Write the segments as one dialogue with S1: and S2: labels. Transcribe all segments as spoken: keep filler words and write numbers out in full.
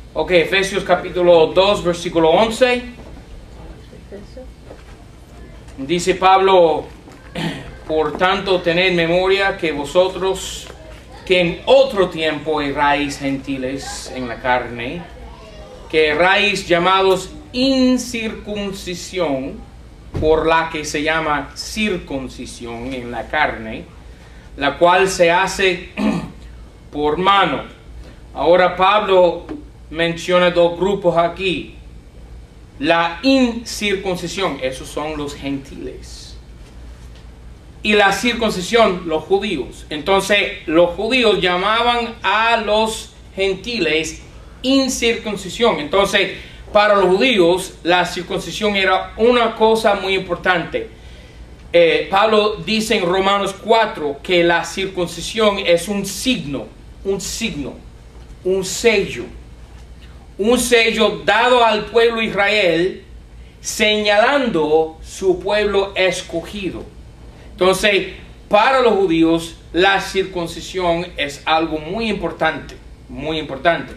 S1: Ok, Efesios capítulo dos, versículo once. Dice Pablo, por tanto tened memoria que vosotros, que en otro tiempo erráis gentiles en la carne, que erráis llamados incircuncisión, por la que se llama circuncisión en la carne, la cual se hace por mano. Ahora Pablo menciona dos grupos aquí. La incircuncisión, esos son los gentiles. Y la circuncisión, los judíos. Entonces, los judíos llamaban a los gentiles incircuncisión. Entonces, para los judíos, la circuncisión era una cosa muy importante. Eh, Pablo dice en Romanos cuatro que la circuncisión es un signo, un signo, un sello. Un sello dado al pueblo de Israel, señalando su pueblo escogido. Entonces, para los judíos, la circuncisión es algo muy importante, muy importante.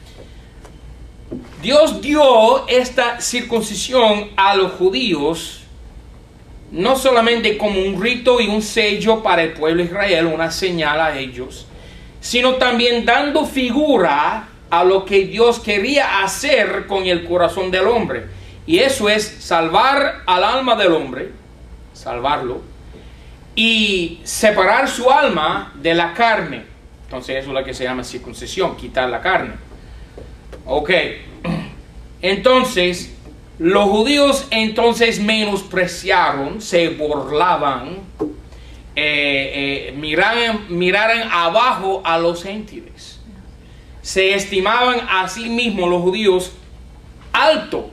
S1: Dios dio esta circuncisión a los judíos, no solamente como un rito y un sello para el pueblo de Israel, una señal a ellos, sino también dando figura a lo que Dios quería hacer con el corazón del hombre. Y eso es salvar al alma del hombre, salvarlo, y separar su alma de la carne. Entonces eso es lo que se llama circuncisión, quitar la carne. Ok, entonces los judíos entonces menospreciaron, se burlaban, eh, eh, miraran, miraran abajo a los gentiles. Se estimaban a sí mismos los judíos alto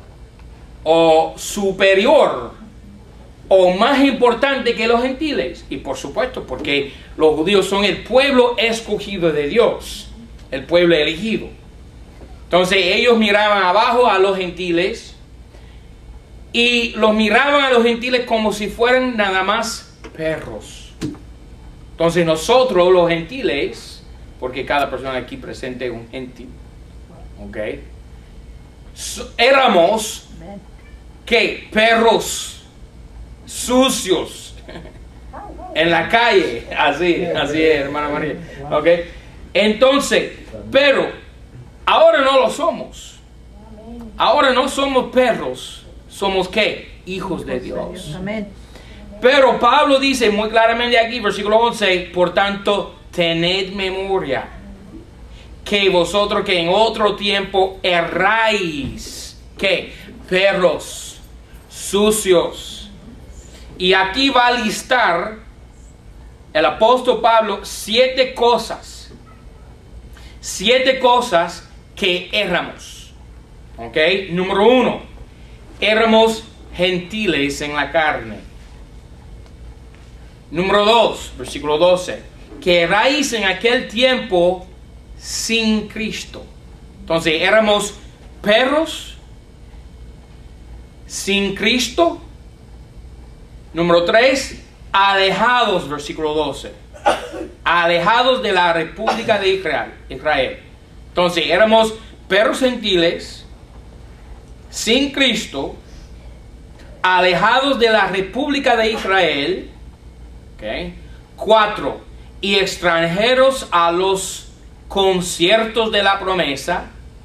S1: o superior o más importante que los gentiles. Y por supuesto, porque los judíos son el pueblo escogido de Dios, el pueblo elegido. Entonces ellos miraban abajo a los gentiles y los miraban a los gentiles como si fueran nada más perros. Entonces nosotros los gentiles, porque cada persona aquí presente es un gentil, ¿ok? So, éramos, ¿qué? Perros sucios en la calle, así, así es, hermana María, ¿ok? Entonces, pero ahora no lo somos. Ahora no somos perros, somos ¿qué? Hijos de Dios. Pero Pablo dice muy claramente aquí, versículo once, por tanto, tened memoria que vosotros que en otro tiempo erráis, ¿qué? Perros sucios. Y aquí va a listar el apóstol Pablo siete cosas, siete cosas que éramos. ¿Ok? Número uno, éramos gentiles en la carne. Número dos, versículo doce, que erais en aquel tiempo sin Cristo. Entonces éramos perros sin Cristo. Número tres, alejados, versículo doce, alejados de la República de Israel. Israel. Entonces éramos perros gentiles sin Cristo, alejados de la República de Israel. Okay. Cuatro, y extranjeros a los conciertos de la promesa.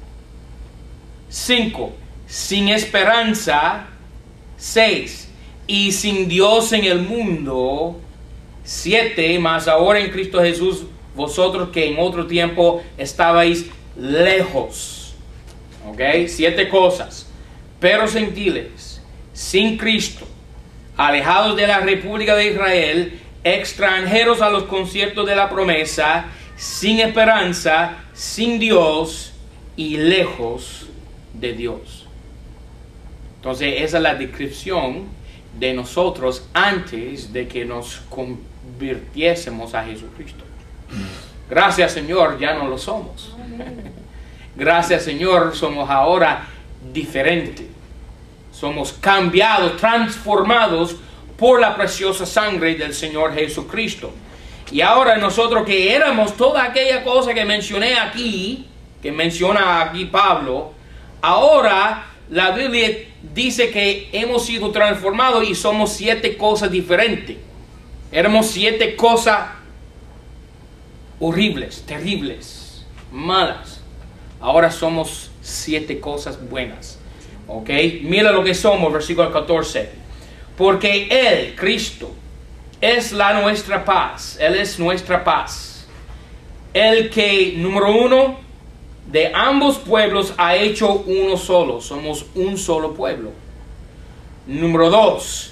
S1: Cinco, sin esperanza. Seis, y sin Dios en el mundo. Siete, más ahora en Cristo Jesús, vosotros que en otro tiempo estabais lejos. Ok, siete cosas. Perros gentiles, sin Cristo, alejados de la República de Israel, extranjeros a los conciertos de la promesa, sin esperanza, sin Dios y lejos de Dios. Entonces esa es la descripción de nosotros antes de que nos convirtiésemos a Jesucristo. Gracias Señor, ya no lo somos. Gracias Señor, somos ahora diferentes. Somos cambiados, transformados por la preciosa sangre del Señor Jesucristo. Y ahora nosotros que éramos toda aquella cosa que mencioné aquí, que menciona aquí Pablo, ahora la Biblia dice que hemos sido transformados y somos siete cosas diferentes. Éramos siete cosas horribles, terribles, malas. Ahora somos siete cosas buenas. ¿Ok? Mira lo que somos, versículo catorce. Porque Él, Cristo, es la nuestra paz. Él es nuestra paz. El que, número uno, de ambos pueblos ha hecho uno solo. Somos un solo pueblo. Número dos,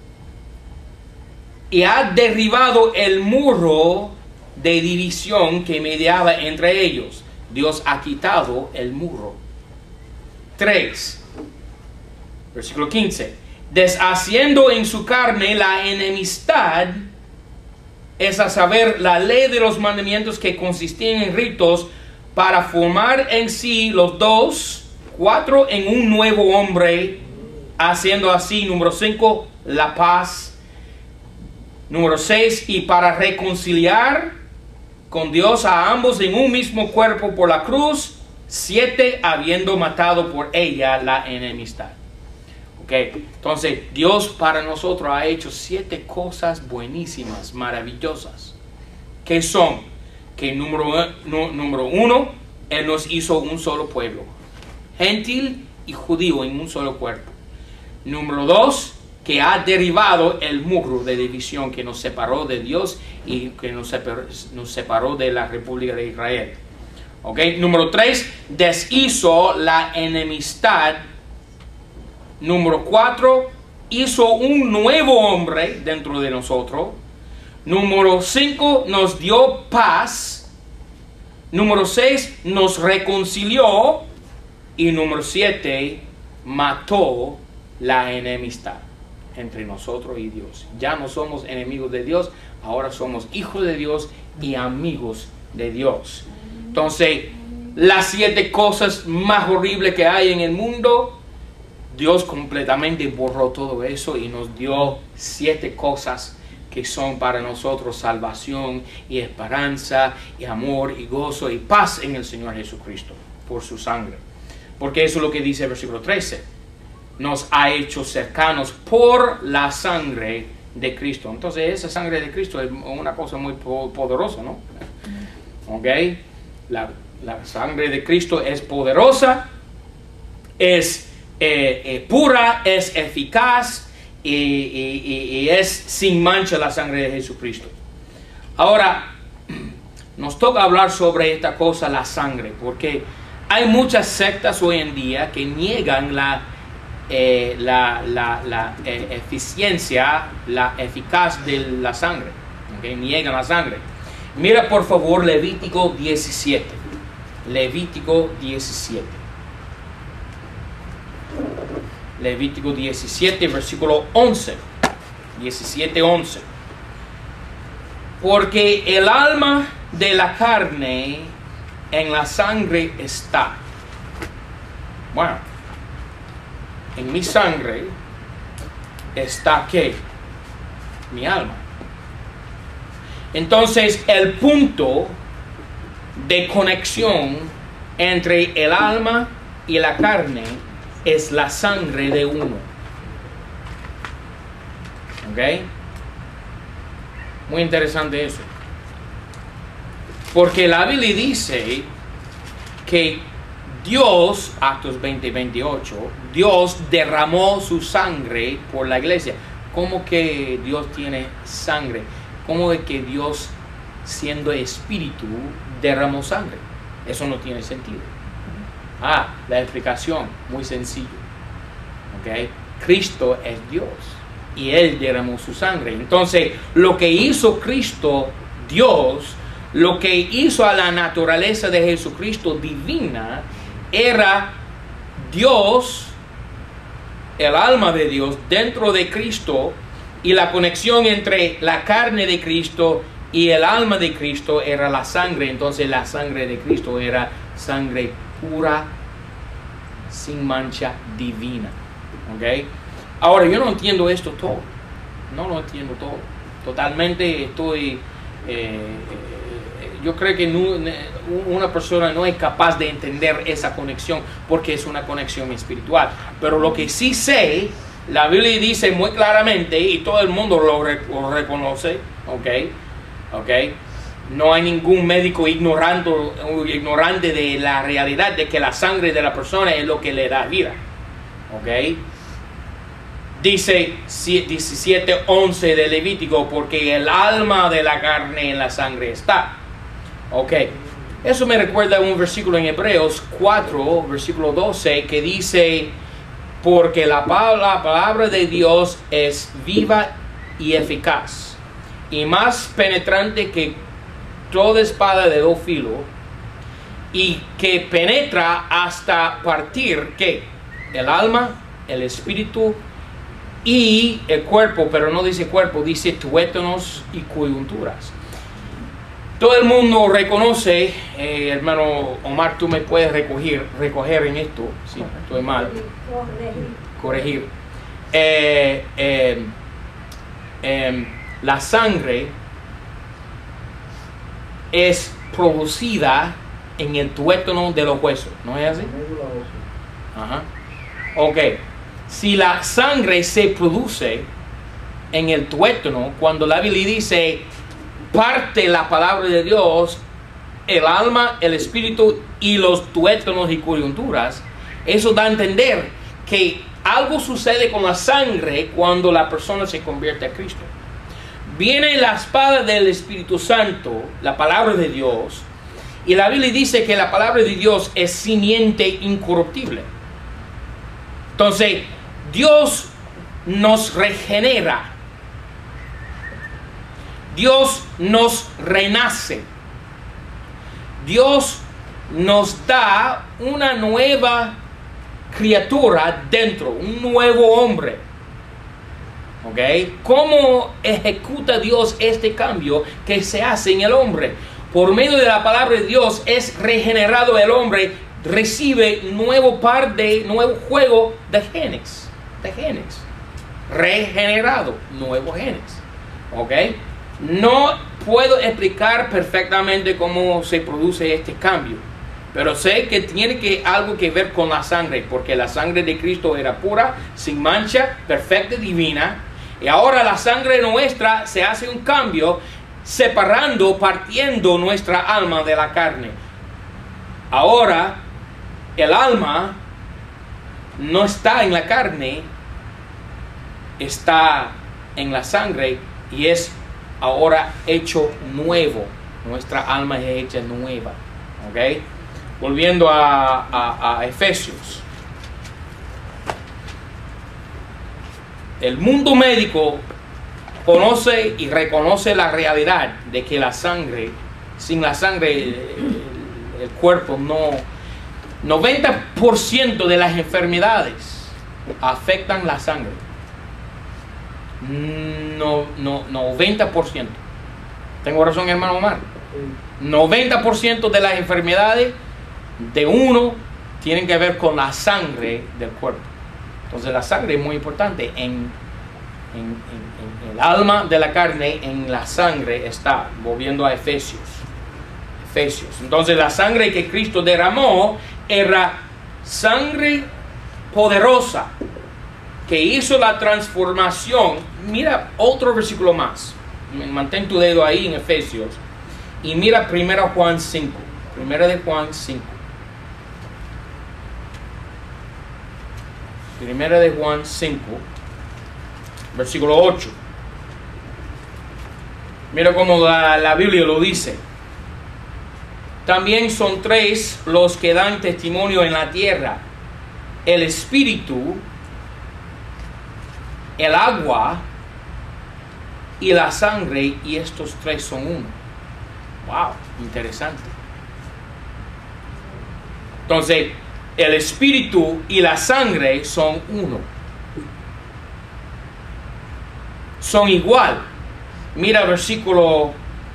S1: y ha derribado el muro de división que mediaba entre ellos. Dios ha quitado el muro. Tres, versículo quince. Deshaciendo en su carne la enemistad, es a saber, la ley de los mandamientos que consistían en ritos, para formar en sí los dos, cuatro en un nuevo hombre, haciendo así, número cinco, la paz. Número seis, y para reconciliar con Dios a ambos en un mismo cuerpo por la cruz. Siete, habiendo matado por ella la enemistad. Ok, entonces Dios para nosotros ha hecho siete cosas buenísimas, maravillosas. ¿Qué son? Que número, no, número uno, Él nos hizo un solo pueblo, gentil y judío en un solo cuerpo. Número dos, que ha derribado el muro de división que nos separó de Dios y que nos separó, nos separó de la República de Israel. ¿Ok? Número tres, deshizo la enemistad. Número cuatro, hizo un nuevo hombre dentro de nosotros. Número cinco, nos dio paz. Número seis, nos reconcilió. Y número siete, mató la enemistad entre nosotros y Dios. Ya no somos enemigos de Dios, ahora somos hijos de Dios y amigos de Dios. Entonces, las siete cosas más horribles que hay en el mundo, Dios completamente borró todo eso y nos dio siete cosas que son para nosotros salvación y esperanza y amor y gozo y paz en el Señor Jesucristo por su sangre. Porque eso es lo que dice el versículo trece. Nos ha hecho cercanos por la sangre de Cristo. Entonces esa sangre de Cristo es una cosa muy poderosa, ¿no? ¿Ok? La, la sangre de Cristo es poderosa, es eh, eh, pura, es eficaz. Y, y, y es sin mancha la sangre de Jesucristo. Ahora, nos toca hablar sobre esta cosa, la sangre, porque hay muchas sectas hoy en día que niegan la, eh, la, la, la eh, eficiencia, la eficaz de la sangre. ¿Okay? Niegan la sangre. Mira por favor Levítico diecisiete. Levítico diecisiete. Levítico diecisiete, versículo once. diecisiete, once. Porque el alma de la carne en la sangre está. Bueno, en mi sangre está ¿qué? Mi alma. Entonces, el punto de conexión entre el alma y la carne es la sangre de uno. ¿Ok? Muy interesante eso. Porque la Biblia dice que Dios, Actos veinte, veintiocho, Dios derramó su sangre por la iglesia. ¿Cómo que Dios tiene sangre? ¿Cómo es que Dios, siendo espíritu, derramó sangre? Eso no tiene sentido. Ah, la explicación, muy sencillo. ¿Okay? Cristo es Dios y Él derramó su sangre. Entonces, lo que hizo Cristo, Dios, lo que hizo a la naturaleza de Jesucristo divina, era Dios, el alma de Dios dentro de Cristo, y la conexión entre la carne de Cristo y el alma de Cristo era la sangre. Entonces la sangre de Cristo era sangre pura, sin mancha, divina. ¿Ok? Ahora, yo no entiendo esto todo. No lo entiendo todo. Totalmente estoy... Eh, eh, yo creo que no, una persona no es capaz de entender esa conexión porque es una conexión espiritual. Pero lo que sí sé, la Biblia dice muy claramente y todo el mundo lo, re, lo reconoce, ¿ok? ¿ok? No hay ningún médico ignorante, ignorante de la realidad de que la sangre de la persona es lo que le da vida, ¿ok? Dice diecisiete once de Levítico, porque el alma de la carne en la sangre está. Ok, eso me recuerda a un versículo en Hebreos cuatro, versículo doce, que dice, porque la palabra, la palabra de Dios es viva y eficaz, y más penetrante que toda espada de dos filos, y que penetra hasta partir, ¿qué? El alma, el espíritu y el cuerpo, pero no dice cuerpo, dice tuétanos y coyunturas. Todo el mundo reconoce, eh, hermano Omar, tú me puedes recoger, recoger en esto, si estoy mal, corregir. Eh, eh, eh, la sangre es producida en el tuétano de los huesos, ¿no es así? Ajá. Ok. Si la sangre se produce en el tuétano, cuando la Biblia dice parte la palabra de Dios, el alma, el espíritu y los tuétanos y coyunturas, eso da a entender que algo sucede con la sangre cuando la persona se convierte a Cristo. Viene la espada del Espíritu Santo, la palabra de Dios, y la Biblia dice que la palabra de Dios es simiente incorruptible. Entonces, Dios nos regenera. Dios nos renace. Dios nos da una nueva criatura dentro, un nuevo hombre. ¿Ok? ¿Cómo ejecuta Dios este cambio que se hace en el hombre? Por medio de la palabra de Dios es regenerado el hombre, recibe nuevo par de, nuevo juego de genes, de genes, regenerado, nuevos genes, ¿ok? No puedo explicar perfectamente cómo se produce este cambio, pero sé que tiene que, algo que ver con la sangre, porque la sangre de Cristo era pura, sin mancha, perfecta, divina, y ahora la sangre nuestra se hace un cambio, separando, partiendo nuestra alma de la carne. Ahora, el alma no está en la carne, está en la sangre y es ahora hecho nuevo. Nuestra alma es hecha nueva. ¿Ok? Volviendo a, a, a Efesios. El mundo médico conoce y reconoce la realidad de que la sangre, sin la sangre, el, el cuerpo no... noventa por ciento de las enfermedades afectan la sangre. No, no, noventa por ciento. ¿Tengo razón, hermano Omar? noventa por ciento de las enfermedades de uno tienen que ver con la sangre del cuerpo. Entonces la sangre es muy importante. En, en, en, en el alma de la carne, en la sangre está. Volviendo a Efesios. Efesios. Entonces la sangre que Cristo derramó era sangre poderosa que hizo la transformación. Mira otro versículo más. Mantén tu dedo ahí en Efesios y mira primero Juan cinco. Primera de Juan cinco. Primera de Juan cinco, versículo ocho. Mira cómo la, la Biblia lo dice. También son tres los que dan testimonio en la tierra: el espíritu, el agua y la sangre, y estos tres son uno. Wow, interesante. Entonces, el espíritu y la sangre son uno. Son igual. Mira versículo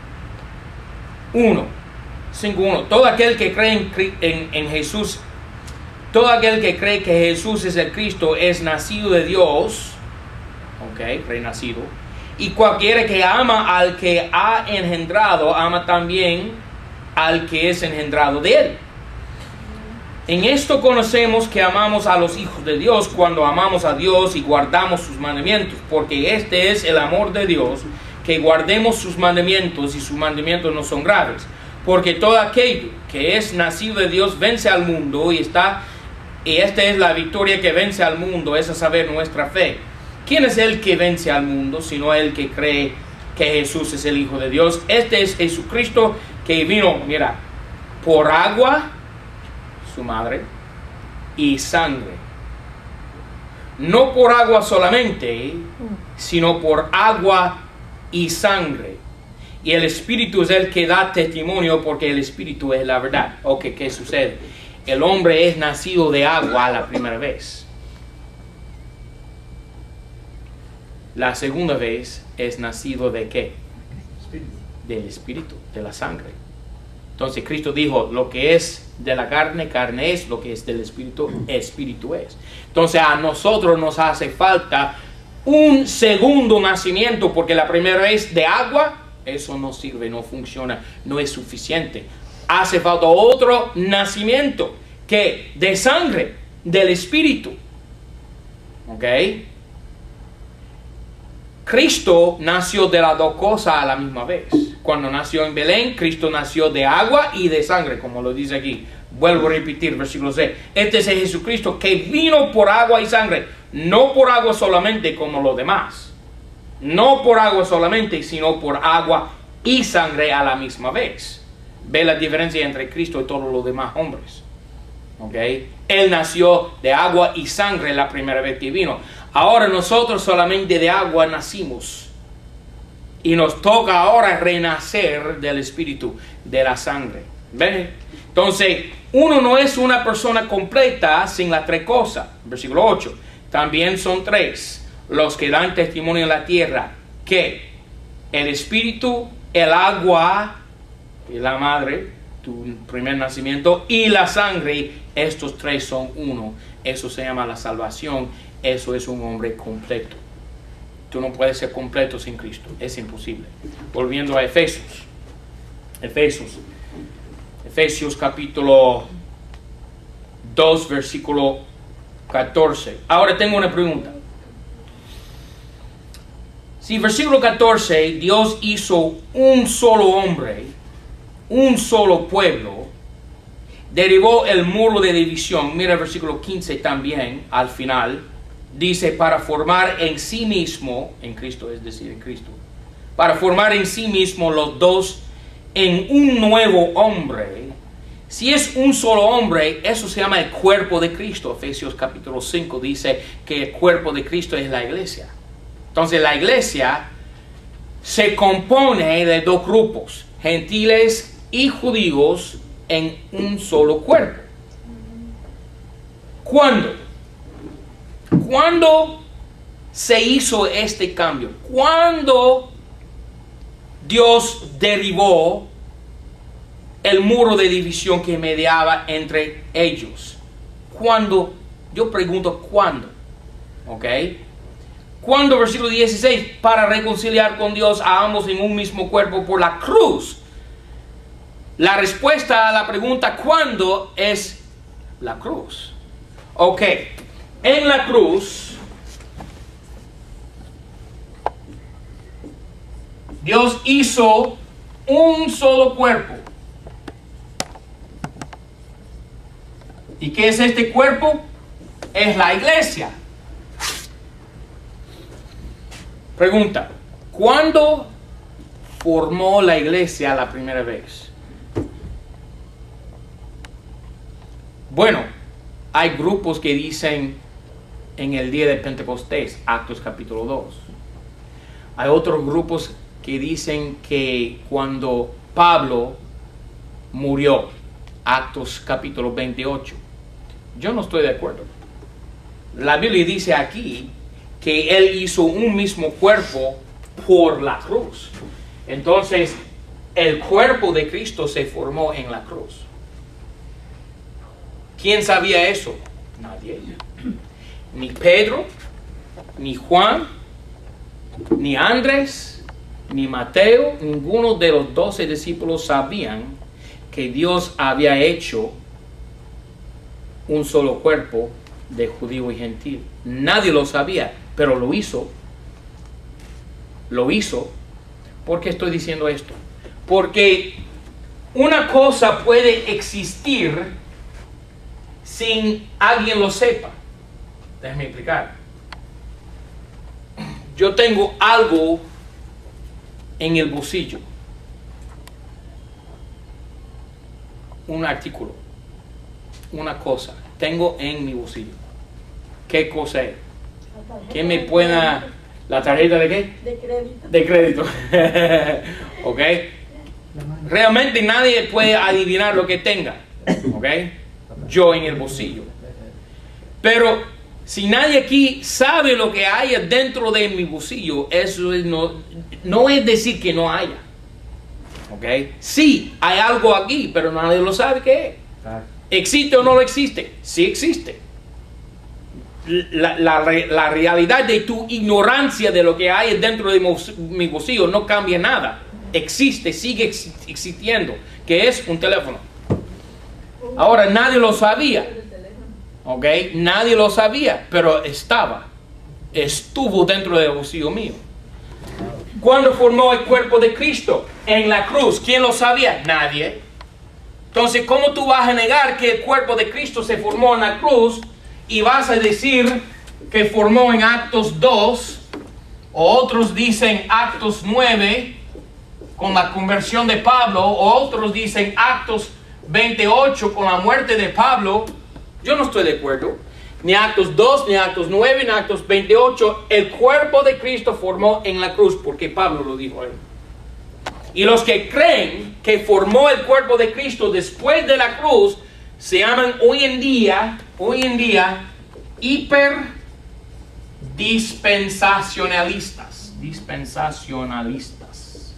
S1: uno. cinco uno. Todo aquel que cree en, en, en Jesús, todo aquel que cree que Jesús es el Cristo es nacido de Dios. Ok, renacido. Y cualquiera que ama al que ha engendrado, ama también al que es engendrado de él. En esto conocemos que amamos a los hijos de Dios cuando amamos a Dios y guardamos sus mandamientos, porque este es el amor de Dios, que guardemos sus mandamientos, y sus mandamientos no son graves. Porque todo aquello que es nacido de Dios vence al mundo, y está y esta es la victoria que vence al mundo, es a saber, nuestra fe. ¿Quién es el que vence al mundo, sino el que cree que Jesús es el Hijo de Dios? Este es Jesucristo, que vino, mira, por agua, su madre, y sangre. No por agua solamente, sino por agua y sangre. Y el Espíritu es el que da testimonio, porque el Espíritu es la verdad. Ok, ¿qué sucede? El hombre es nacido de agua la primera vez. La segunda vez es nacido de ¿qué? Espíritu. Del Espíritu, de la sangre. Entonces Cristo dijo, lo que es de la carne, carne es; lo que es del Espíritu, Espíritu es. Entonces a nosotros nos hace falta un segundo nacimiento, porque la primera vez de agua, eso no sirve, no funciona, no es suficiente. Hace falta otro nacimiento, que de sangre, del Espíritu. ¿Ok? Cristo nació de las dos cosas a la misma vez. Cuando nació en Belén, Cristo nació de agua y de sangre, como lo dice aquí. Vuelvo a repetir, versículo seis. Este es el Jesucristo que vino por agua y sangre, no por agua solamente como los demás. No por agua solamente, sino por agua y sangre a la misma vez. Ve la diferencia entre Cristo y todos los demás hombres. ¿Ok? Él nació de agua y sangre la primera vez que vino. Ahora nosotros solamente de agua nacimos. Y nos toca ahora renacer del Espíritu, de la sangre. ¿Ven? Entonces, uno no es una persona completa sin las tres cosas. Versículo ocho. También son tres los que dan testimonio en la tierra, que el Espíritu, el agua, y la madre, tu primer nacimiento, y la sangre. Estos tres son uno. Eso se llama la salvación. Eso es un hombre completo. Tú no puedes ser completo sin Cristo. Es imposible. Volviendo a Efesios. Efesios. Efesios capítulo dos, versículo catorce. Ahora tengo una pregunta. Si versículo catorce, Dios hizo un solo hombre, un solo pueblo, derribó el muro de división. Mira el versículo quince también, al final. Dice, para formar en sí mismo, en Cristo, es decir, en Cristo, para formar en sí mismo los dos en un nuevo hombre. Si es un solo hombre, eso se llama el cuerpo de Cristo. Efesios capítulo cinco dice que el cuerpo de Cristo es la iglesia. Entonces la iglesia se compone de dos grupos, gentiles y judíos, en un solo cuerpo. ¿Cuándo? ¿Cuándo se hizo este cambio? ¿Cuándo Dios derribó el muro de división que mediaba entre ellos? ¿Cuándo? Yo pregunto, ¿cuándo? ¿Ok? ¿Cuándo? Versículo dieciséis, para reconciliar con Dios a ambos en un mismo cuerpo por la cruz. La respuesta a la pregunta ¿cuándo? Es la cruz. Ok. En la cruz, Dios hizo un solo cuerpo. ¿Y qué es este cuerpo? Es la iglesia. Pregunta, ¿cuándo formó la iglesia la primera vez? Bueno, hay grupos que dicen en el día de Pentecostés, Actos capítulo dos. Hay otros grupos que dicen que cuando Pablo murió, Actos capítulo veintiocho. Yo no estoy de acuerdo. La Biblia dice aquí que Él hizo un mismo cuerpo por la cruz. Entonces, el cuerpo de Cristo se formó en la cruz. ¿Quién sabía eso? Nadie. Ni Pedro, ni Juan, ni Andrés, ni Mateo, ninguno de los doce discípulos sabían que Dios había hecho un solo cuerpo de judío y gentil. Nadie lo sabía, pero lo hizo. Lo hizo. ¿Por qué estoy diciendo esto? Porque una cosa puede existir sin alguien lo sepa. Déjame explicar. Yo tengo algo en el bolsillo. Un artículo. Una cosa. Tengo en mi bolsillo. ¿Qué cosa es? ¿Quién me pueda... ¿La tarjeta de qué?
S2: De crédito.
S1: De crédito. ¿Ok? Realmente nadie puede adivinar lo que tenga. ¿Ok? Yo en el bolsillo. Pero si nadie aquí sabe lo que hay dentro de mi bolsillo, eso es no, no es decir que no haya. ¿Ok? Sí, hay algo aquí, pero nadie lo sabe qué es. ¿Existe o no existe? Sí existe. La, la, la realidad de tu ignorancia de lo que hay dentro de mi bolsillo no cambia nada. Existe, sigue ex existiendo. Que es un teléfono. Ahora nadie lo sabía. ¿Ok? Nadie lo sabía, pero estaba. Estuvo dentro del bolsillo mío. ¿Cuándo formó el cuerpo de Cristo? En la cruz. ¿Quién lo sabía? Nadie. Entonces, ¿cómo tú vas a negar que el cuerpo de Cristo se formó en la cruz y vas a decir que formó en Actos dos, o otros dicen Actos nueve, con la conversión de Pablo, o otros dicen Actos veintiocho, con la muerte de Pablo? Yo no estoy de acuerdo. Ni Actos dos, ni Actos nueve, ni Actos veintiocho. El cuerpo de Cristo formó en la cruz, porque Pablo lo dijo ahí. Y los que creen que formó el cuerpo de Cristo después de la cruz se llaman hoy en día, hoy en día, hiperdispensacionalistas. Dispensacionalistas.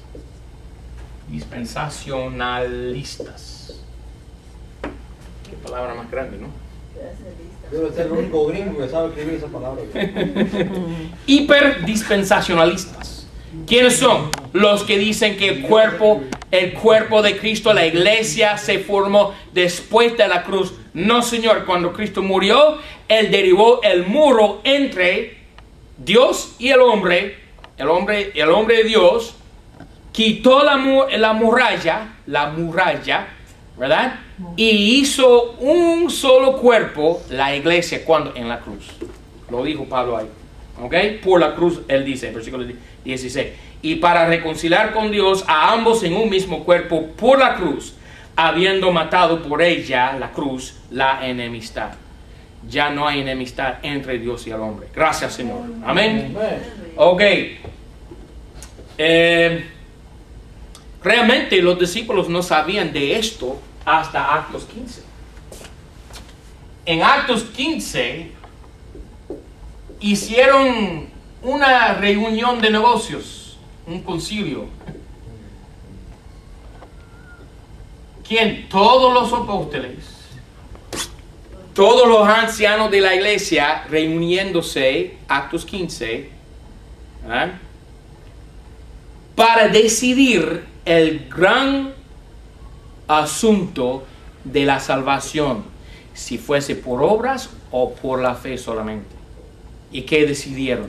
S1: Dispensacionalistas. Qué palabra más grande, ¿no?
S3: Debe ser el único gringo que sabe escribir esa palabra.
S1: Hiperdispensacionalistas. ¿Quiénes son? Los que dicen que el cuerpo, el cuerpo de Cristo, la iglesia, se formó después de la cruz. No, señor. Cuando Cristo murió, Él derribó el muro entre Dios y el hombre, el hombre, el hombre de Dios, quitó la, la muralla, la muralla, ¿verdad? Y hizo un solo cuerpo, la iglesia, cuando en la cruz. Lo dijo Pablo ahí. ¿Ok? Por la cruz, él dice, versículo dieciséis. Y para reconciliar con Dios a ambos en un mismo cuerpo por la cruz, habiendo matado por ella, la cruz, la enemistad. Ya no hay enemistad entre Dios y el hombre. Gracias, Señor. Amén. Ok. Eh, realmente los discípulos no sabían de esto hasta Actos quince. En Actos quince hicieron una reunión de negocios, un concilio. ¿Quién? Todos los apóstoles, todos los ancianos de la iglesia reuniéndose, Actos quince, ¿verdad?, para decidir el gran asunto de la salvación, si fuese por obras o por la fe solamente. ¿Y qué decidieron?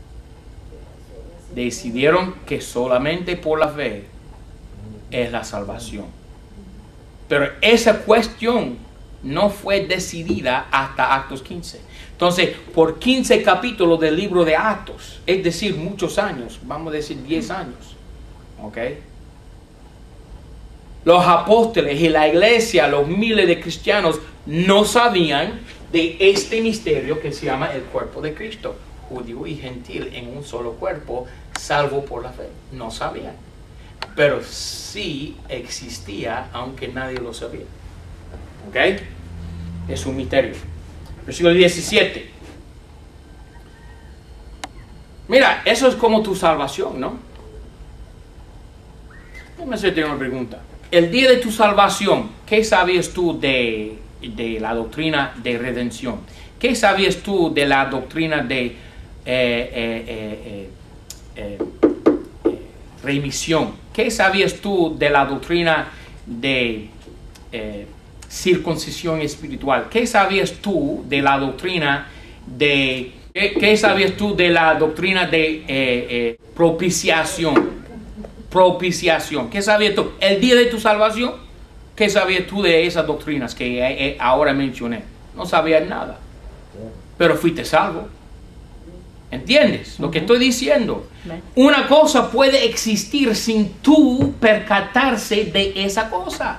S1: Decidieron que solamente por la fe es la salvación. Pero esa cuestión no fue decidida hasta Actos quince. Entonces, por quince capítulos del libro de Actos, es decir, muchos años, vamos a decir diez años, ¿ok? Los apóstoles y la iglesia, los miles de cristianos, no sabían de este misterio que se llama el cuerpo de Cristo, judío y gentil en un solo cuerpo, salvo por la fe. No sabían, pero sí existía, aunque nadie lo sabía. ¿Ok? Es un misterio. Versículo diecisiete. Mira, eso es como tu salvación, ¿no? Déjame hacerte una pregunta. El día de tu salvación, ¿qué sabías tú de, de la doctrina de redención? ¿Qué sabías tú de la doctrina de eh, eh, eh, eh, eh, remisión? ¿Qué sabías tú de la doctrina de eh, circuncisión espiritual. ¿Qué sabías tú de la doctrina de... ¿Qué, qué sabías tú de la doctrina de eh, eh, propiciación? Propiciación. ¿Qué sabías tú? El día de tu salvación, ¿qué sabías tú de esas doctrinas que eh, ahora mencioné? No sabías nada. Pero fuiste salvo. ¿Entiendes lo que estoy diciendo? Una cosa puede existir sin tú percatarse de esa cosa.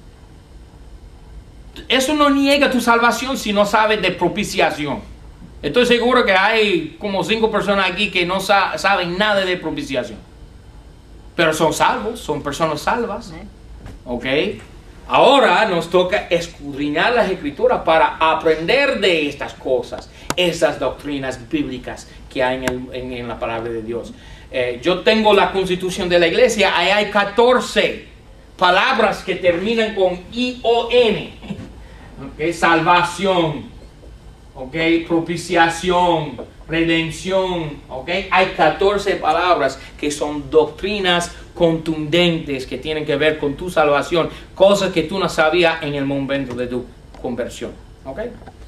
S1: Eso no niega tu salvación si no sabes de propiciación. Estoy seguro que hay como cinco personas aquí que no sa saben nada de propiciación. Pero son salvos, son personas salvas. ¿Ok? Ahora nos toca escudriñar las escrituras para aprender de estas cosas, esas doctrinas bíblicas que hay en, el, en, en la palabra de Dios. Eh, yo tengo la constitución de la iglesia, ahí hay catorce palabras que terminan con I O N. ¿Okay? Salvación, ¿okay? Propiciación, redención. ¿Okay? Hay catorce palabras que son doctrinas contundentes que tienen que ver con tu salvación, cosas que tú no sabías en el momento de tu conversión. ¿Ok?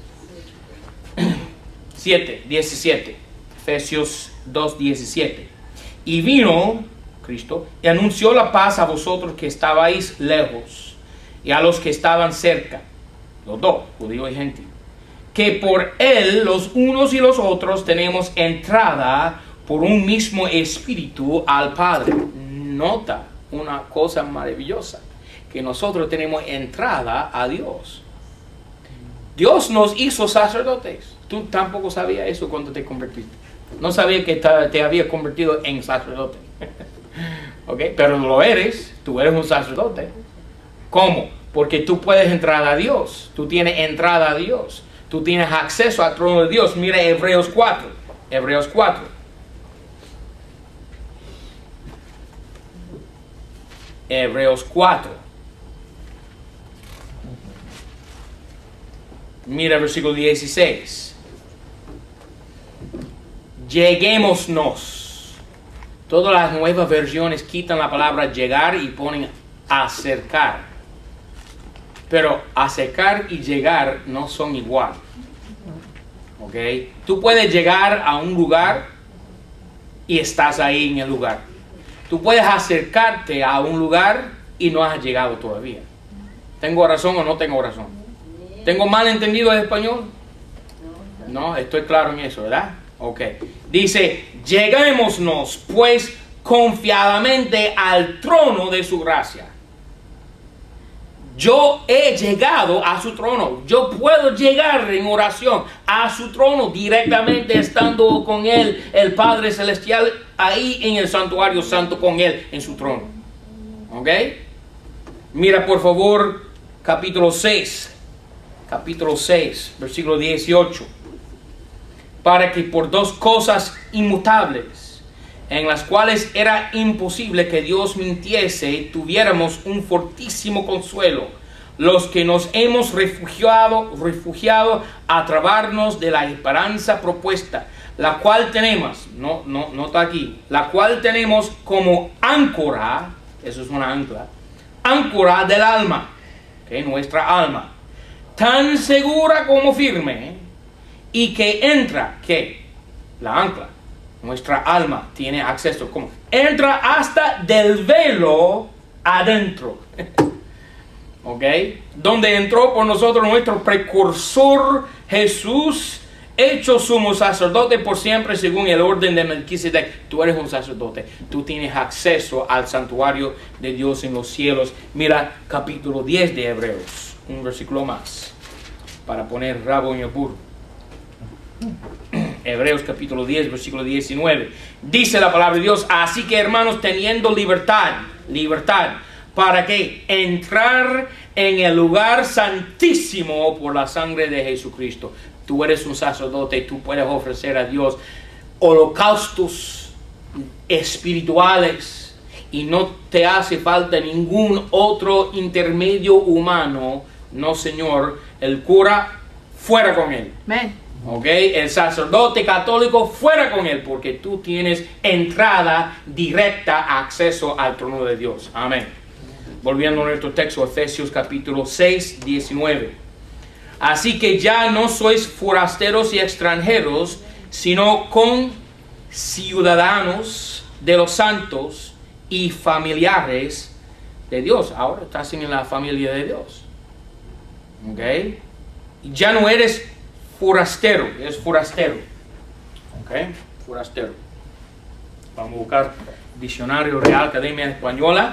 S1: siete, diecisiete. Efesios dos, diecisiete. Y vino Cristo y anunció la paz a vosotros que estabais lejos y a los que estaban cerca, los dos, judío y gentil, que por él los unos y los otros tenemos entrada por un mismo espíritu al Padre. Nota una cosa maravillosa, que nosotros tenemos entrada a Dios. Dios nos hizo sacerdotes. Tú tampoco sabías eso cuando te convertiste. No sabía que te había convertido en sacerdote. ¿Ok? Pero lo eres. Tú eres un sacerdote. ¿Cómo? Porque tú puedes entrar a Dios. Tú tienes entrada a Dios. Tú tienes acceso al trono de Dios. Mira Hebreos cuatro. Hebreos cuatro. Hebreos cuatro. Mira el versículo dieciséis. Lleguémonos. Todas las nuevas versiones quitan la palabra llegar y ponen acercar. Pero acercar y llegar no son igual. ¿Ok? Tú puedes llegar a un lugar y estás ahí en el lugar. Tú puedes acercarte a un lugar y no has llegado todavía. ¿Tengo razón o no tengo razón? ¿Tengo mal entendido el español? No, estoy claro en eso, ¿verdad? Ok. Dice, lleguémonos pues confiadamente al trono de su gracia. Yo he llegado a su trono. Yo puedo llegar en oración a su trono directamente estando con él, el Padre Celestial, ahí en el santuario santo con él en su trono. ¿Ok? Mira por favor capítulo seis. Capítulo seis, versículo dieciocho. Para que por dos cosas inmutables, en las cuales era imposible que Dios mintiese, tuviéramos un fortísimo consuelo, los que nos hemos refugiado, refugiado a trabarnos de la esperanza propuesta, la cual tenemos, no, no, no está aquí, la cual tenemos como áncora, eso es una ancla, áncora del alma, que es nuestra alma, tan segura como firme, ¿eh? Y que entra, que la ancla, nuestra alma tiene acceso, ¿cómo? Entra hasta del velo adentro. ¿Ok? Donde entró por nosotros nuestro precursor Jesús, hecho sumo sacerdote por siempre según el orden de Melquisedec. Tú eres un sacerdote. Tú tienes acceso al santuario de Dios en los cielos. Mira capítulo diez de Hebreos. Un versículo más. Para poner rabo en el burro. Hebreos capítulo diez, versículo diecinueve. Dice la palabra de Dios, así que hermanos, teniendo libertad, libertad, ¿para qué? Entrar en el lugar santísimo por la sangre de Jesucristo. Tú eres un sacerdote, tú puedes ofrecer a Dios holocaustos espirituales y no te hace falta ningún otro intermedio humano. No, Señor, el cura, fuera con él.
S2: Amén.
S1: ¿Ok? El sacerdote católico, fuera con él, porque tú tienes entrada directa, acceso al trono de Dios. Amén. Volviendo a nuestro texto, Efesios capítulo seis, diecinueve. Así que ya no sois forasteros y extranjeros, sino con ciudadanos de los santos y familiares de Dios. Ahora estás en la familia de Dios. ¿Ok? Ya no eres forastero, eres forastero. ¿Ok? Forastero. Vamos a buscar Diccionario Real Academia Española.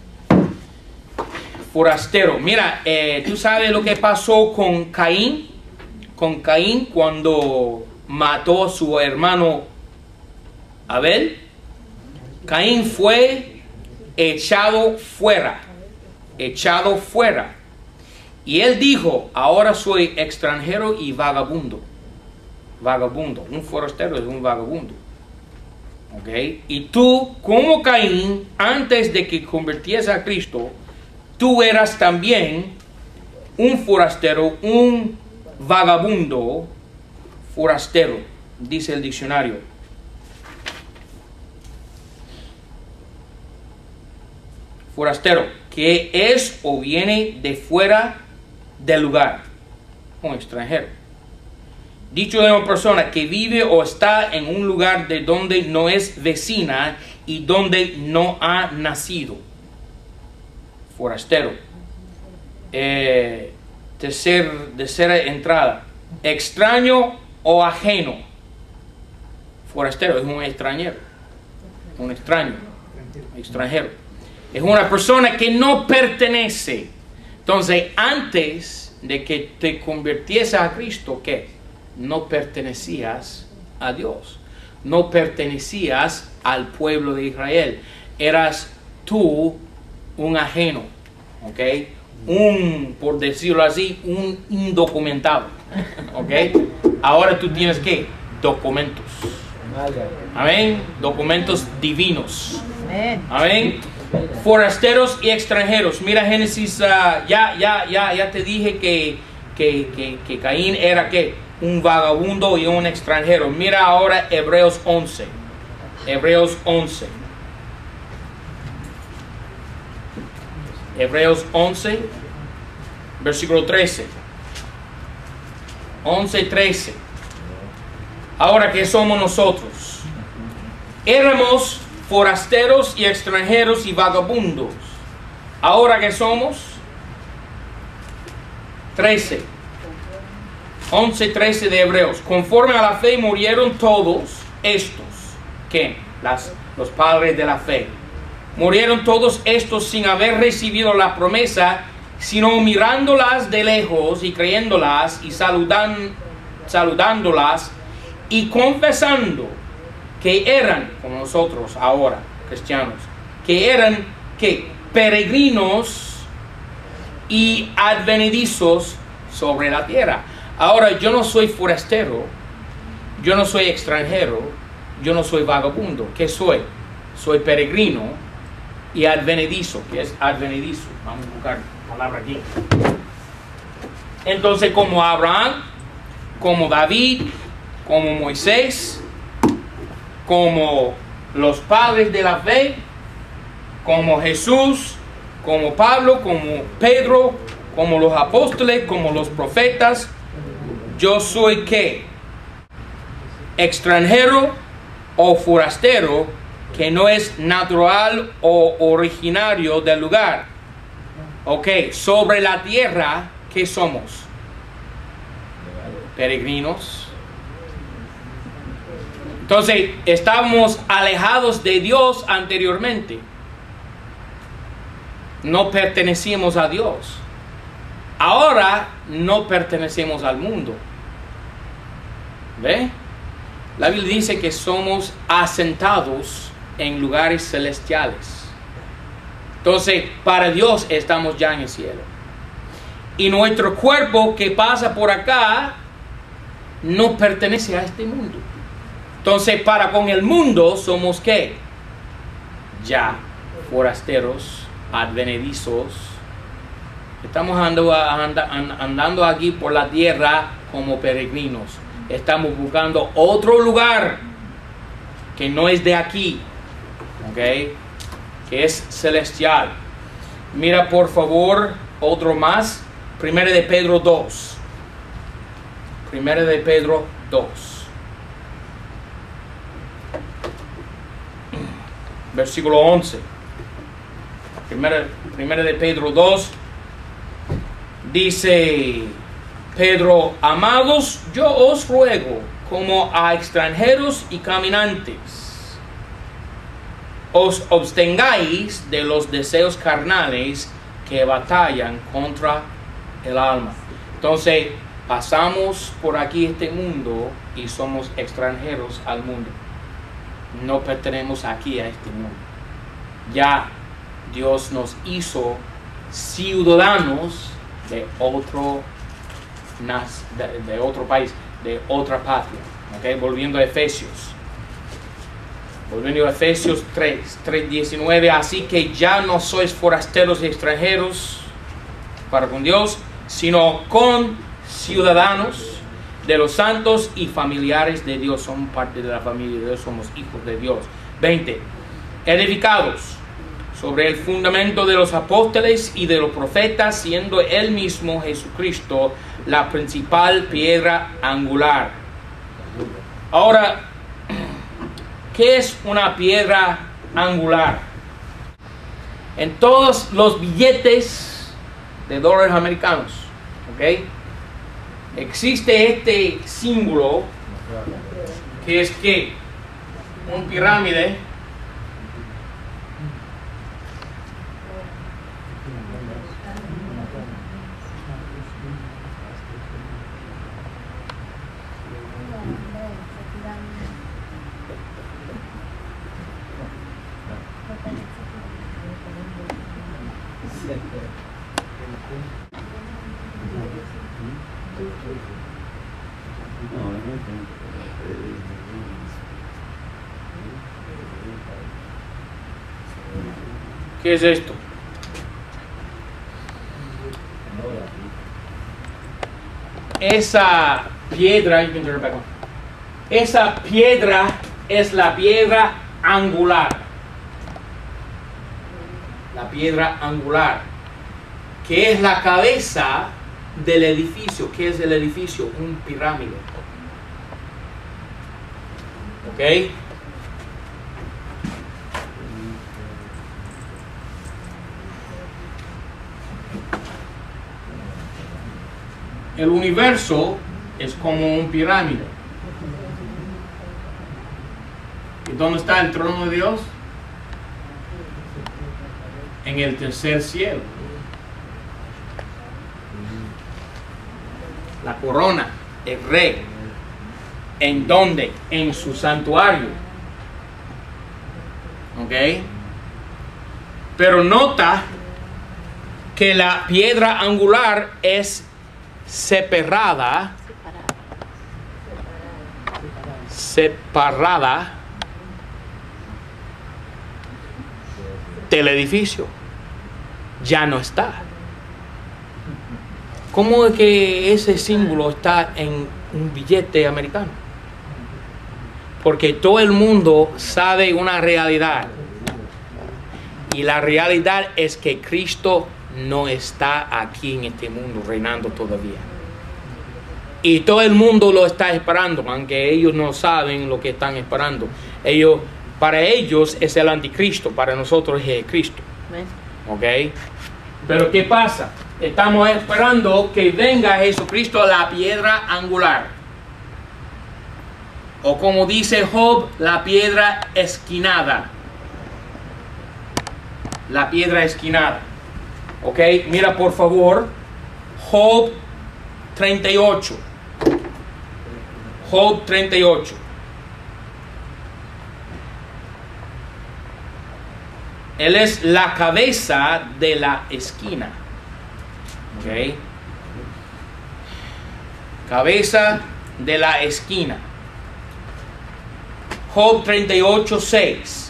S1: Forastero. Mira, eh, ¿tú sabes lo que pasó con Caín? Con Caín cuando mató a su hermano Abel. Caín fue echado fuera. Echado fuera. Y él dijo, ahora soy extranjero y vagabundo. Vagabundo. Un forastero es un vagabundo. ¿Ok? Y tú, como Caín, antes de que convirtiese a Cristo, tú eras también un forastero, un vagabundo forastero, dice el diccionario. Forastero, que es o viene de fuera del lugar, un extranjero. Dicho de una persona que vive o está en un lugar de donde no es vecina y donde no ha nacido. Forastero. Eh, tercer, tercera entrada. Extraño o ajeno. Forastero es un extranjero. Un extraño. Extranjero. Es una persona que no pertenece. Entonces, antes de que te convirtiese a Cristo, ¿qué? No pertenecías a Dios. No pertenecías al pueblo de Israel. Eras tú un ajeno, ¿ok? Un, por decirlo así, un indocumentado, ¿ok? Ahora tú tienes, ¿qué? Documentos. Amén. Documentos divinos. Amén. Forasteros y extranjeros. Mira Génesis, uh, ya, ya, ya, ya te dije que, que, que, que Caín era, ¿qué? Un vagabundo y un extranjero. Mira ahora Hebreos once. Hebreos once. Hebreos once, versículo trece. once, trece. Ahora, ¿qué somos nosotros? Éramos forasteros y extranjeros y vagabundos. Ahora, ¿qué somos? trece. once, trece de Hebreos. Conforme a la fe murieron todos estos. ¿Qué? Las, los padres de la fe. Murieron todos estos sin haber recibido la promesa, sino mirándolas de lejos y creyéndolas y saludan, saludándolas y confesando que eran, como nosotros ahora, cristianos, que eran que peregrinos y advenedizos sobre la tierra. Ahora, yo no soy forastero, yo no soy extranjero, yo no soy vagabundo. ¿Qué soy? Soy peregrino y advenedizo. ¿Qué es advenedizo? Vamos a buscar la palabra aquí. Entonces, como Abraham, como David, como Moisés, como los padres de la fe, como Jesús, como Pablo, como Pedro, como los apóstoles, como los profetas, yo soy ¿qué? Extranjero o forastero, que no es natural o originario del lugar. Ok, sobre la tierra, ¿qué somos? Peregrinos. Entonces, estábamos alejados de Dios anteriormente. No pertenecíamos a Dios. Ahora no pertenecemos al mundo. ¿Ve? La Biblia dice que somos asentados en lugares celestiales. Entonces, para Dios estamos ya en el cielo. Y nuestro cuerpo que pasa por acá no pertenece a este mundo. Entonces, para con el mundo somos ¿qué? Ya forasteros, advenedizos. Estamos andando, andando aquí por la tierra como peregrinos. Estamos buscando otro lugar que no es de aquí, ¿ok? Que es celestial. Mira por favor otro más. Primera de Pedro dos. Primera de Pedro dos. Versículo once. Primera, primera de Pedro dos. Dice Pedro: amados, yo os ruego, como a extranjeros y caminantes, os abstengáis de los deseos carnales que batallan contra el alma. Entonces, pasamos por aquí este mundo y somos extranjeros al mundo. No pertenecemos aquí a este mundo. Ya Dios nos hizo ciudadanos de otro, de, de otro país, de otra patria. ¿Okay? Volviendo a Efesios. Volviendo a Efesios tres, tres diecinueve. Así que ya no sois forasteros y extranjeros para con Dios, sino con ciudadanos de los santos y familiares de Dios. Somos parte de la familia de Dios, somos hijos de Dios. veinte. Edificados sobre el fundamento de los apóstoles y de los profetas, siendo Él mismo, Jesucristo, la principal piedra angular. Ahora, ¿qué es una piedra angular? En todos los billetes de dólares americanos, ¿ok?, existe este símbolo que es que un pirámide ¿Qué es esto? Esa piedra, esa piedra es la piedra angular. La piedra angular, que es la cabeza del edificio. ¿Qué es el edificio? Un pirámide. ¿Ok? El universo es como un pirámide. ¿Y dónde está el trono de Dios? En el tercer cielo. La corona, el rey. ¿En dónde? En su santuario. ¿Ok? Pero nota que la piedra angular es separada, separada del edificio. Ya no está. ¿Cómo es que ese símbolo está en un billete americano? Porque todo el mundo sabe una realidad. Y la realidad es que Cristo no está aquí en este mundo reinando todavía. Y todo el mundo lo está esperando, aunque ellos no saben lo que están esperando. Ellos, para ellos es el anticristo, para nosotros es el Cristo. ¿Ok? Pero ¿qué pasa? Estamos esperando que venga Jesucristo, la piedra angular. O como dice Job, la piedra esquinada. La piedra esquinada. Ok, mira por favor, Job treinta y ocho. Job treinta y ocho. Él es la cabeza de la esquina. Ok. Cabeza de la esquina. Job treinta y ocho, seis.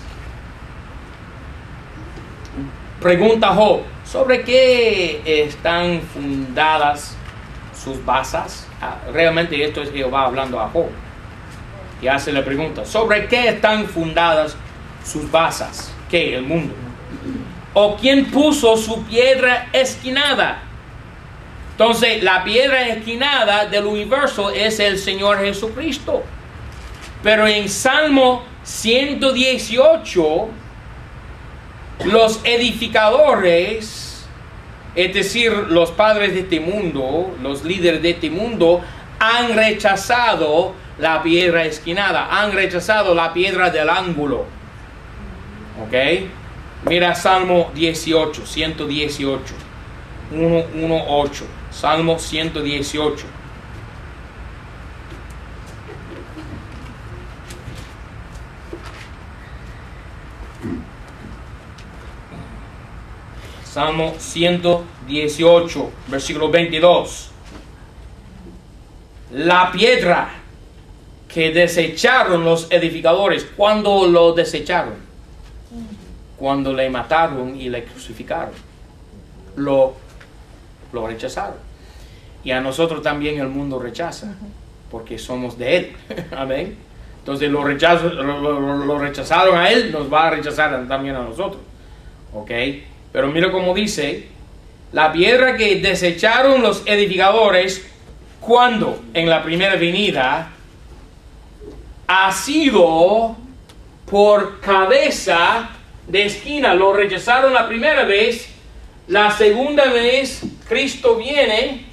S1: Pregunta Job: ¿sobre qué están fundadas sus basas? Ah, realmente esto es Jehová hablando a Job. Y hace la pregunta: ¿sobre qué están fundadas sus basas? ¿Qué? El mundo. ¿O quién puso su piedra esquinada? Entonces, la piedra esquinada del universo es el Señor Jesucristo. Pero en Salmo ciento dieciocho, los edificadores, es decir, los padres de este mundo, los líderes de este mundo, han rechazado la piedra esquinada, han rechazado la piedra del ángulo. ¿Ok? Mira Salmo dieciocho, ciento dieciocho, uno, uno, ocho. Salmo ciento dieciocho. Salmo ciento dieciocho, versículo veintidós. La piedra que desecharon los edificadores, ¿cuándo lo desecharon? Cuando le mataron y le crucificaron. Lo, lo rechazaron. Y a nosotros también el mundo rechaza, porque somos de Él. Amén. Entonces lo, rechazo, lo, lo, lo rechazaron a Él, nos va a rechazar también a nosotros. ¿Ok? Pero mira cómo dice, la piedra que desecharon los edificadores, cuando en la primera venida, ha sido por cabeza de esquina. Lo rechazaron la primera vez, la segunda vez Cristo viene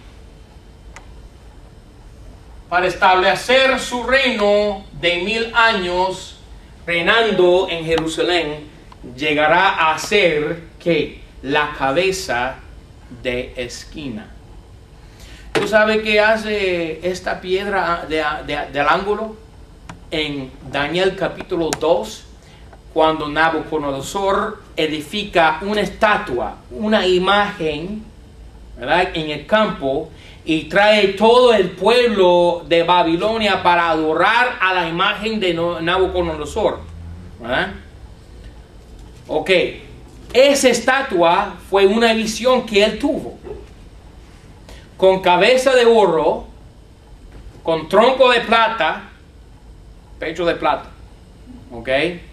S1: para establecer su reino de mil años, reinando en Jerusalén. Llegará a ser que la cabeza de esquina. ¿Tú sabes qué hace esta piedra de, de, del ángulo? En Daniel capítulo dos, cuando Nabucodonosor edifica una estatua, una imagen, ¿verdad?, en el campo, y trae todo el pueblo de Babilonia para adorar a la imagen de Nabucodonosor, ¿verdad? Ok, esa estatua fue una visión que él tuvo, con cabeza de oro, con tronco de plata, pecho de plata, ok,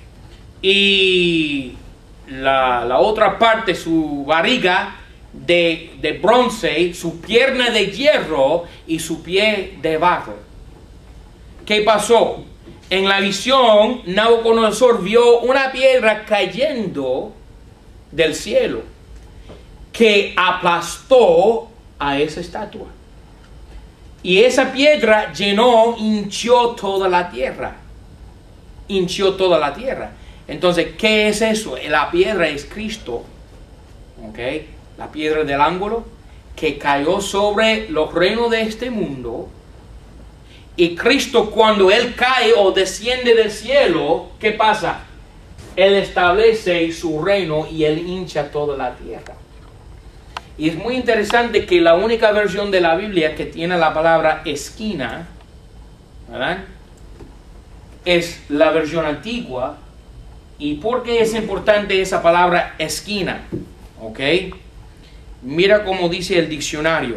S1: y la, la otra parte, su barriga de, de bronce, su pierna de hierro y su pie de barro. ¿Qué pasó? En la visión, Nabucodonosor vio una piedra cayendo del cielo que aplastó a esa estatua. Y esa piedra llenó, hinchó toda la tierra. Hinchó toda la tierra. Entonces, ¿qué es eso? La piedra es Cristo. ¿Ok? La piedra del ángulo que cayó sobre los reinos de este mundo. Y Cristo, cuando Él cae o desciende del cielo, ¿qué pasa? Él establece su reino y Él hincha toda la tierra. Y es muy interesante que la única versión de la Biblia que tiene la palabra esquina, ¿verdad?, es la versión antigua. ¿Y por qué es importante esa palabra esquina? ¿Ok? Mira cómo dice el diccionario.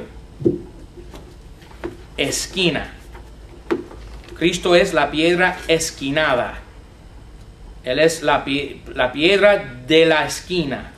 S1: Esquina. Cristo es la piedra esquinada. Él es la, pie la piedra de la esquina.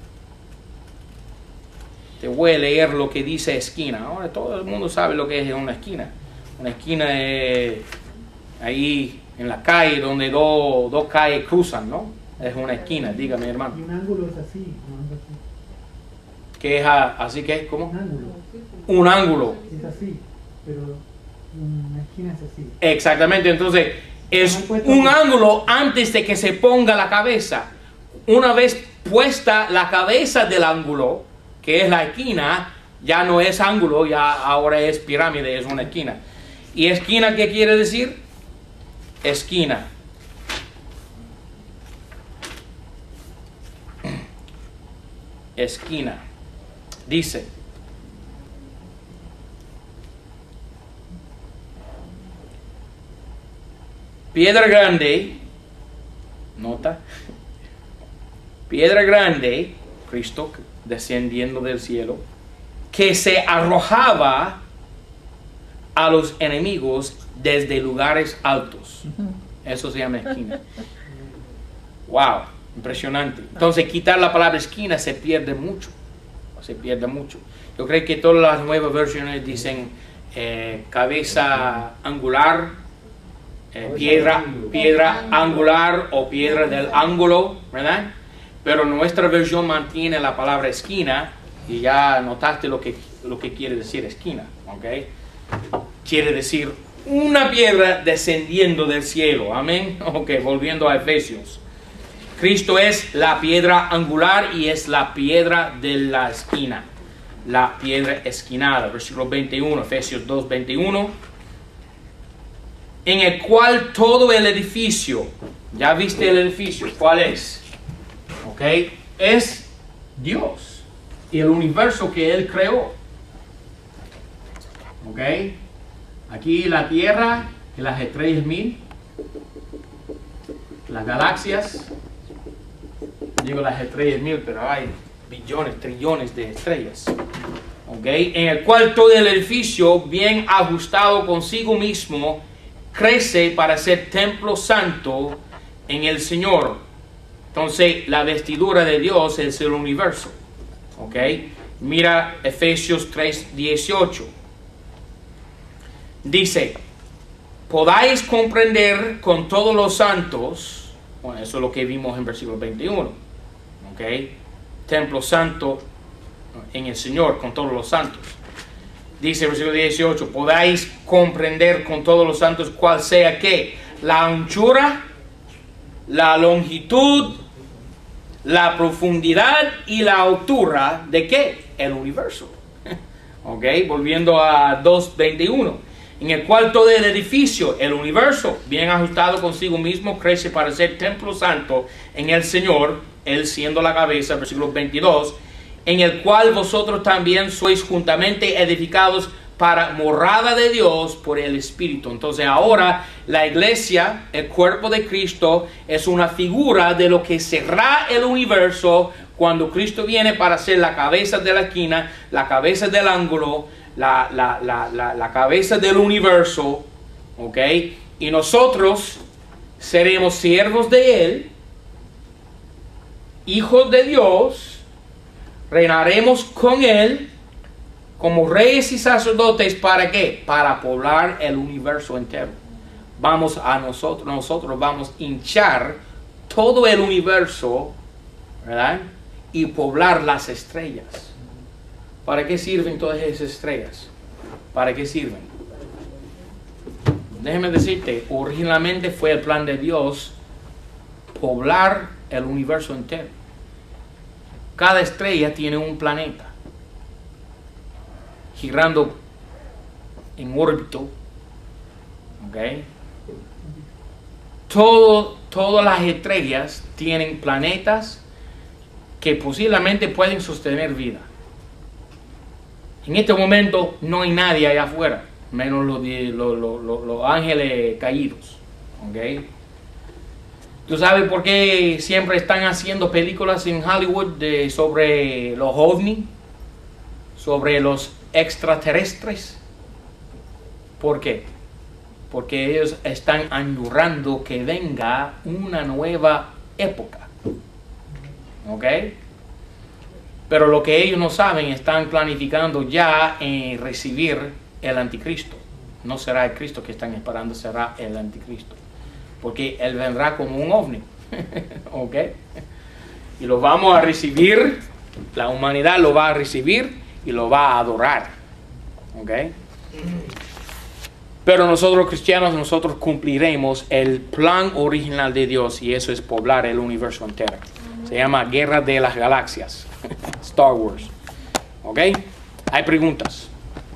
S1: Te voy a leer lo que dice esquina. Ahora todo el mundo sabe lo que es una esquina. Una esquina es ahí en la calle donde dos do calles cruzan, ¿no? Es una esquina, dígame, hermano.
S2: Y un ángulo es así, un ángulo así.
S1: ¿Qué es a, así que es? ¿Cómo?
S2: Un ángulo.
S1: Un ángulo.
S2: Es así, pero una esquina es así.
S1: Exactamente, entonces es un ángulo antes de que se ponga la cabeza. Una vez puesta la cabeza del ángulo, que es la esquina, ya no es ángulo, ya ahora es pirámide, es una esquina. ¿Y esquina qué quiere decir? Esquina. Esquina. Dice: piedra grande, nota, piedra grande, Cristo descendiendo del cielo, que se arrojaba a los enemigos desde lugares altos. Eso se llama esquina. Wow. Impresionante. Entonces, quitar la palabra esquina se pierde mucho. Se pierde mucho. Yo creo que todas las nuevas versiones dicen eh, cabeza angular, eh, piedra, piedra angular o piedra del ángulo, ¿verdad? Pero nuestra versión mantiene la palabra esquina y ya notaste lo que, lo que quiere decir esquina, ¿ok? Quiere decir una piedra descendiendo del cielo, amén. Ok, volviendo a Efesios. Cristo es la piedra angular y es la piedra de la esquina, la piedra esquinada. Versículo veintiuno, Efesios dos, veintiuno. En el cual todo el edificio, ya viste el edificio, ¿cuál es? Ok, es Dios y el universo que Él creó. Ok, aquí la tierra y las estrellas mil, las galaxias. Digo las estrellas mil, pero hay billones, trillones de estrellas. ¿Okay? En el cual todo el edificio, bien ajustado consigo mismo, crece para ser templo santo en el Señor. Entonces, la vestidura de Dios es el universo. ¿Okay? Mira Efesios tres, dieciocho. Dice, podáis comprender con todos los santos. Bueno, eso es lo que vimos en versículo veintiuno. Okay. Templo santo en el Señor con todos los santos. Dice el versículo dieciocho, podáis comprender con todos los santos cuál sea que la anchura, la longitud, la profundidad y la altura de qué? El universo. Ok, volviendo a dos veintiuno, en el cual todo el edificio, el universo, bien ajustado consigo mismo, crece para ser templo santo en el Señor, Él siendo la cabeza, versículo veintidós, en el cual vosotros también sois juntamente edificados para morada de Dios por el Espíritu. Entonces ahora la iglesia, el cuerpo de Cristo, es una figura de lo que será el universo cuando Cristo viene para ser la cabeza de la esquina, la cabeza del ángulo, la, la, la, la, la cabeza del universo, ¿ok? Y nosotros seremos siervos de Él, hijos de Dios, reinaremos con Él como reyes y sacerdotes. ¿Para qué? Para poblar el universo entero. Vamos a nosotros, nosotros vamos a hinchar todo el universo, ¿verdad? Y poblar las estrellas. ¿Para qué sirven todas esas estrellas? ¿Para qué sirven? Déjeme decirte, originalmente fue el plan de Dios poblar el universo entero. Cada estrella tiene un planeta girando en órbita. ¿Okay? Todo, todas las estrellas tienen planetas que posiblemente pueden sostener vida. En este momento no hay nadie allá afuera, menos los, los, los, los, los ángeles caídos. ¿Okay? ¿Tú sabes por qué siempre están haciendo películas en Hollywood de, sobre los ovnis? Sobre los extraterrestres. ¿Por qué? Porque ellos están añorando que venga una nueva época. ¿Ok? Pero lo que ellos no saben, están planificando ya en recibir el anticristo. No será el Cristo que están esperando, será el anticristo. Porque Él vendrá como un ovni. ¿Ok? Y lo vamos a recibir, la humanidad lo va a recibir y lo va a adorar. ¿Ok? Pero nosotros los cristianos, nosotros cumpliremos el plan original de Dios, y eso es poblar el universo entero. Se llama Guerra de las Galaxias. Star Wars. ¿Ok? Hay preguntas.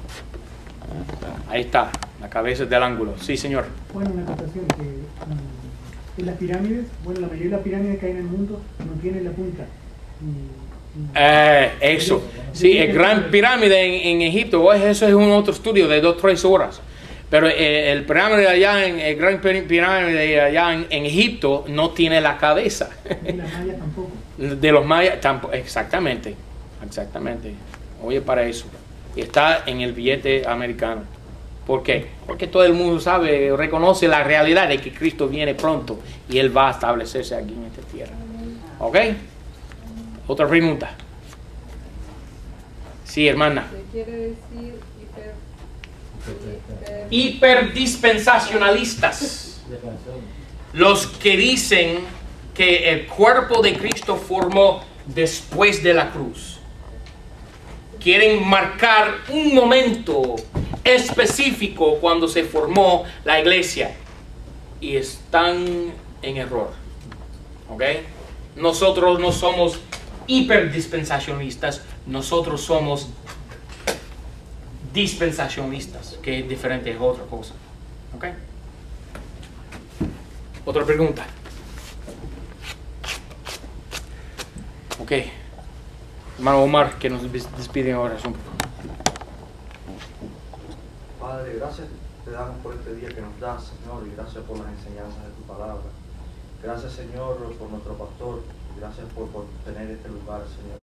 S1: Ahí está, la cabeza del ángulo. Sí, señor.
S2: Bueno, una acotación que um, en las pirámides, bueno, la mayoría de las pirámides que hay en el mundo no tienen la punta. Mm, mm.
S1: Eh, eso. Sí, el gran pirámide en, en Egipto, eso es un otro estudio de dos, tres horas. Pero eh, el pirámide allá, en, el gran pirámide allá en, en Egipto no tiene la cabeza.
S2: Y las mayas tampoco.
S1: De los mayas tampoco, exactamente, exactamente. Oye, para eso. Y está en el billete americano. ¿Por qué? Porque todo el mundo sabe, reconoce la realidad de que Cristo viene pronto y Él va a establecerse aquí en esta tierra. ¿Ok? Otra pregunta. Sí, hermana.
S4: ¿Qué quiere decir hiper, hiper-
S1: Hiperdispensacionalistas. Los que dicen que el cuerpo de Cristo formó después de la cruz. Quieren marcar un momento específico cuando se formó la iglesia. Y están en error. ¿Ok? Nosotros no somos hiperdispensacionalistas. Nosotros somos dispensacionalistas, que es diferente, es otra cosa. ¿Ok? Otra pregunta. Ok. Hermano Omar, que nos despide ahora.
S3: Padre, gracias te damos por este día que nos das, Señor, y gracias por las enseñanzas de tu palabra. Gracias, Señor, por nuestro pastor, y gracias por, por tener este lugar, Señor.